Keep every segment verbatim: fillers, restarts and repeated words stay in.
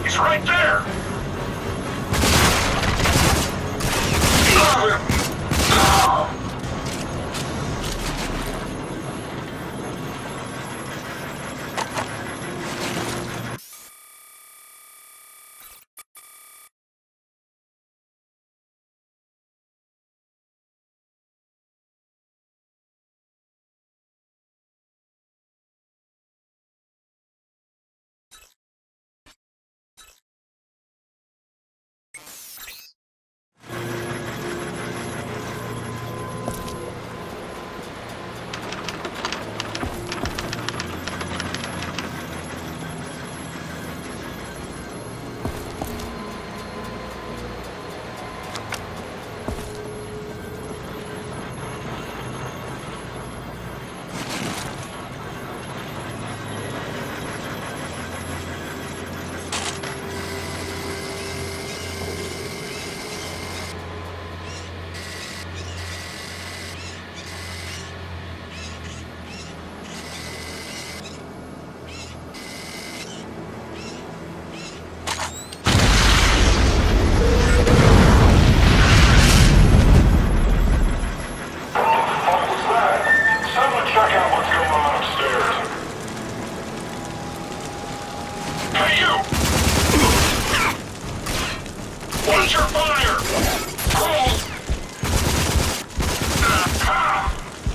He's right there! Watch your fire! Hold! Ah!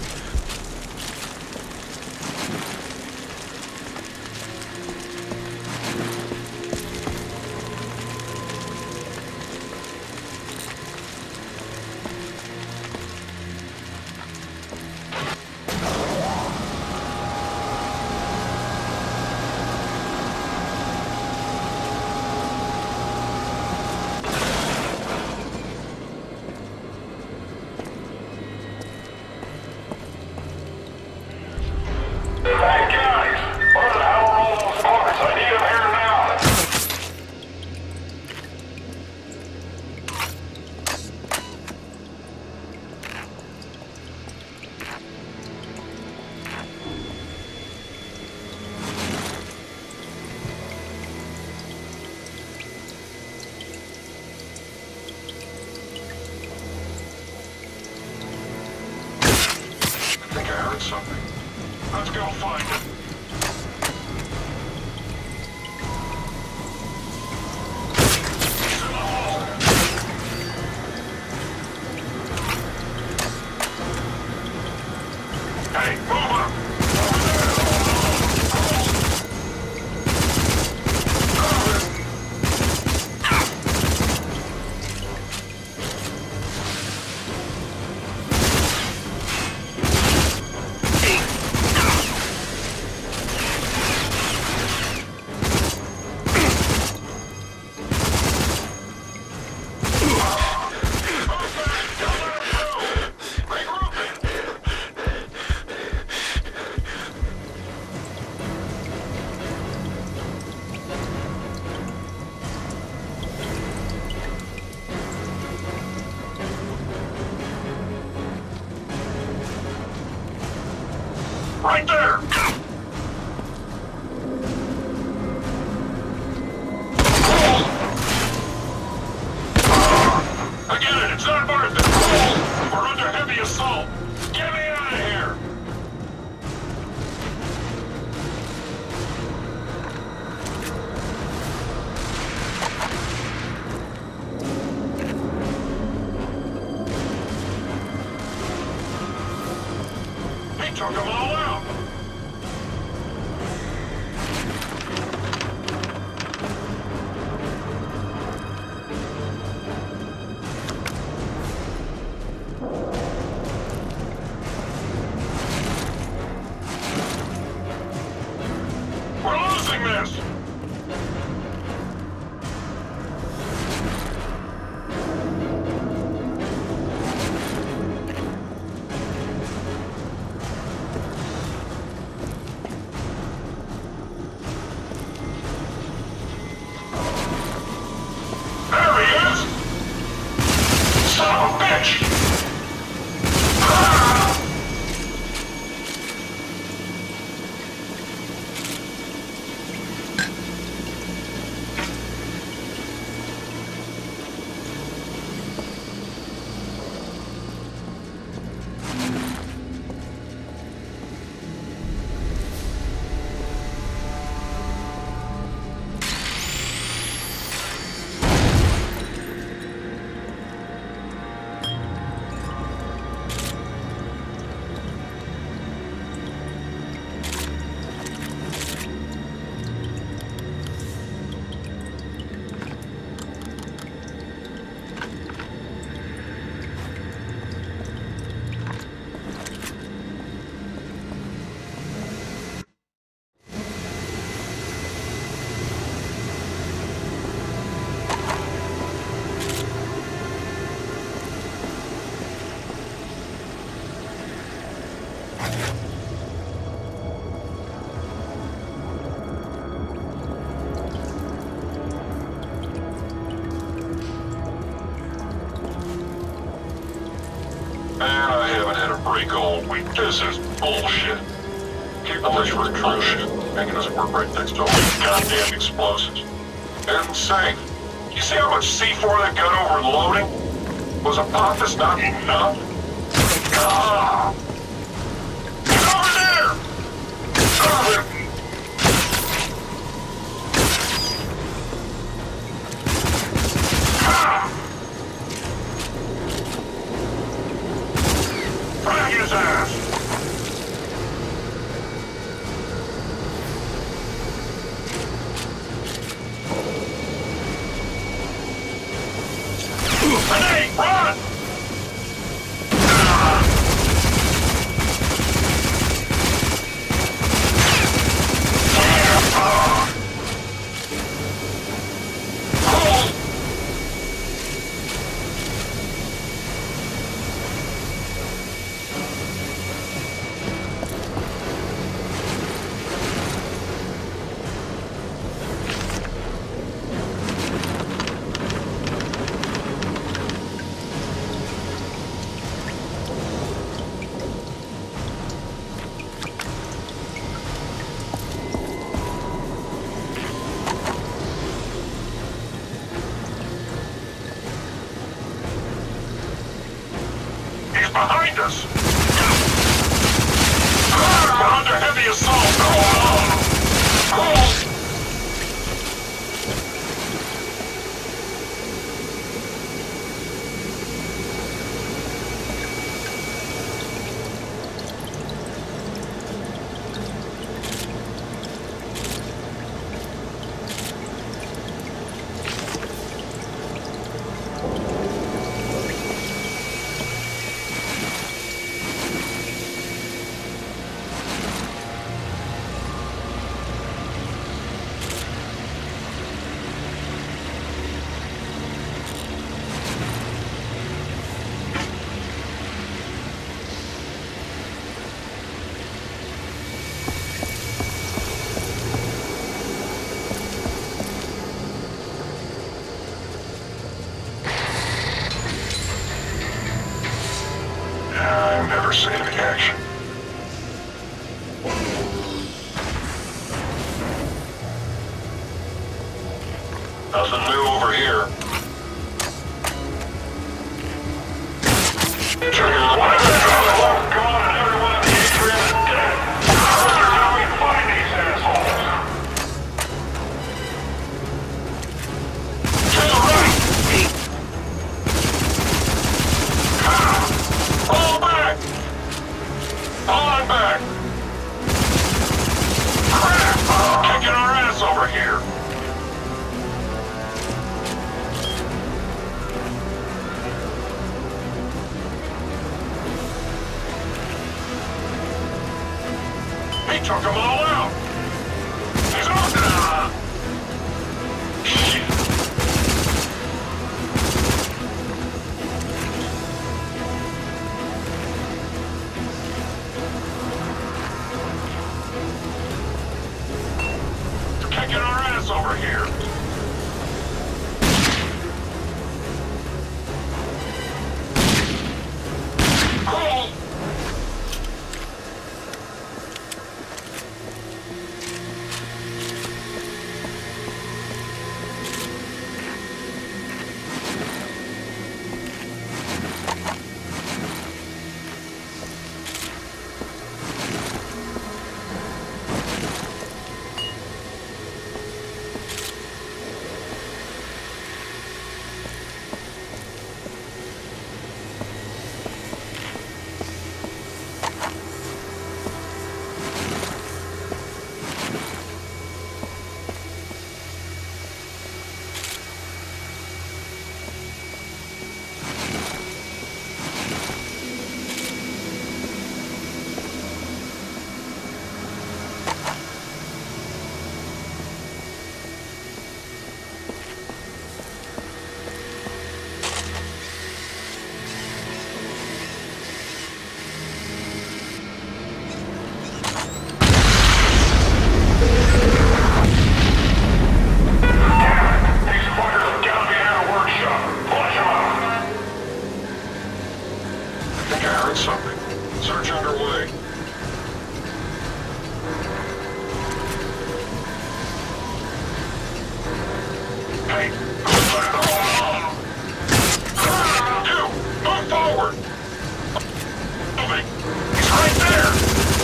Something. Let's go find it. He's in the hall. Hey, move up! Right there! I get it, it's not worth it. We're under heavy assault. Get me out of here! He took them all out! This. There he is! Son of a bitch! Ah! break all we... This is bullshit. Keep the fish for bullshit. Making us work right next to all these goddamn explosives. Insane. You see how much C four that got overloading? Was a pop that's not enough? Ah! He's over there! Stop him! Ah! Frag his ass! Grenade! Run! Behind us! We're under heavy assault! Oh. I've never seen any action. Nothing new over here. Check it out. One of the guns gone and everyone in the atrium is dead. I wonder how we find these assholes. To the right! Fall back! Fall back! Crap! Kicking our ass over here! He took them all out! He's on now! Shit! Kicking our ass over here! right. You, move forward. Moving. He's right there.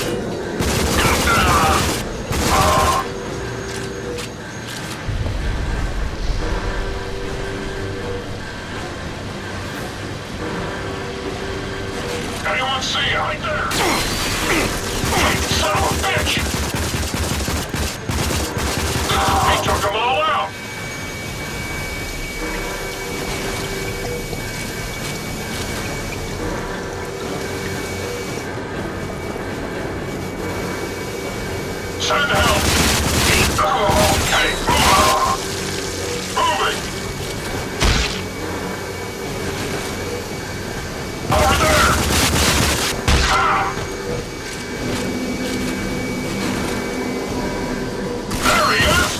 Uh, Anyone see you right there? Son of a bitch! He took them all out! Send help! Okay, moving! Over there! Ah! There he is!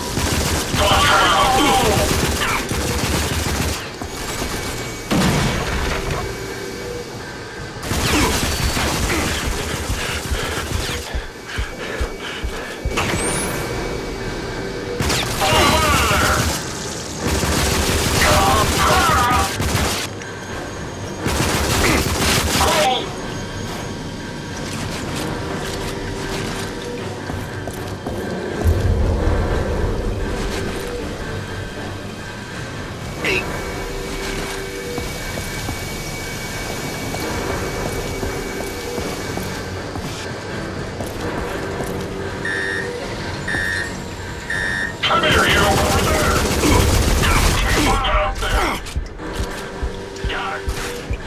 Come here, you over there! Get up there! Got it!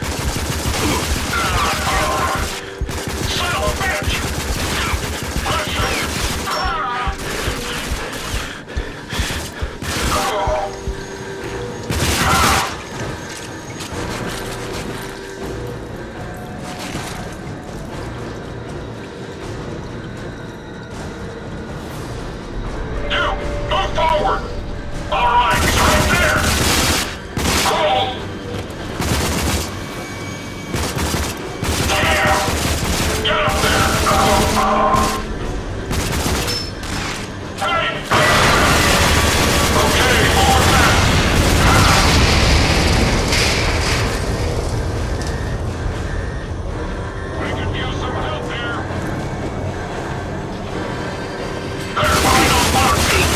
Son of a bitch! Forward! Alright, he's right there! Cool! Damn! Get up there! Oh, hey! Okay, more back! We could use some help here! There, find those boxes!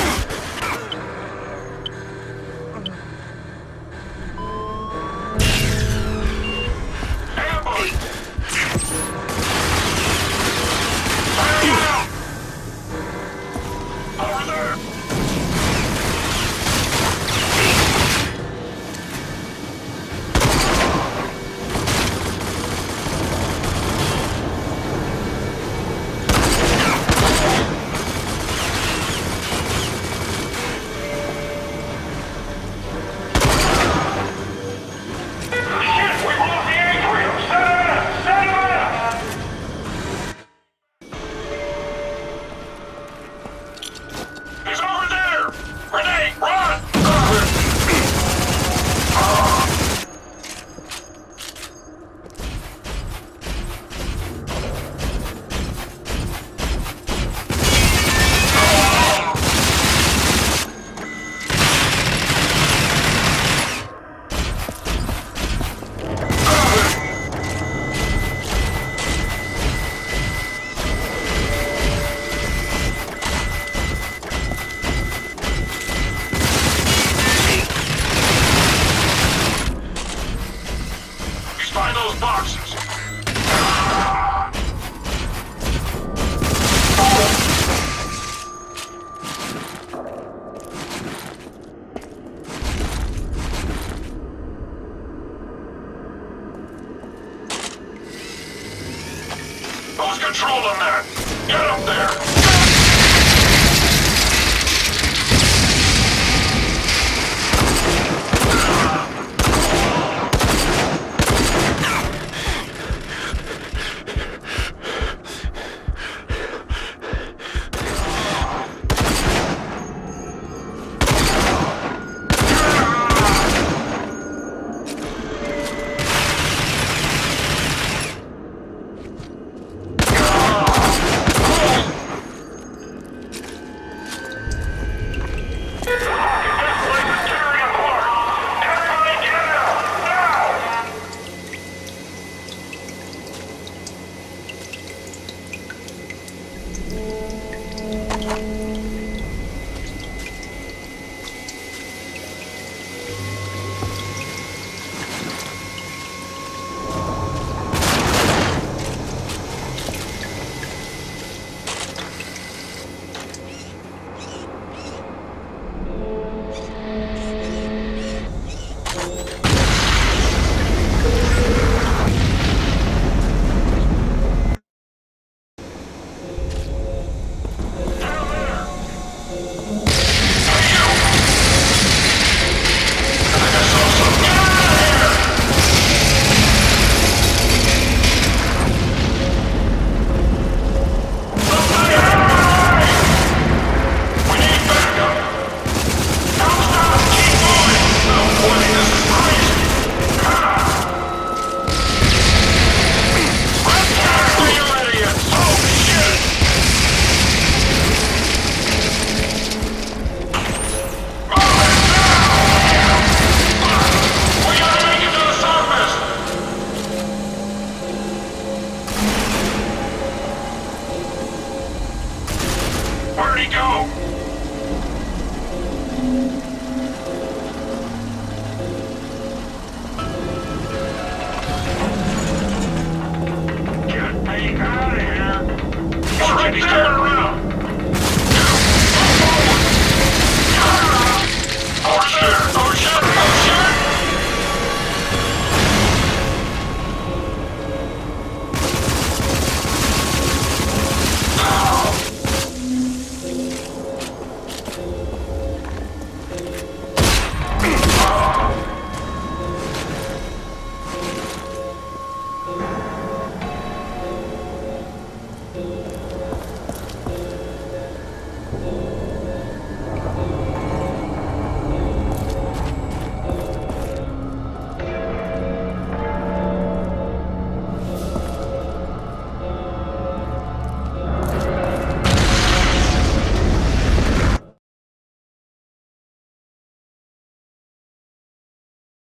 Find those boxes! Who's controlling that? Get up there! Oh!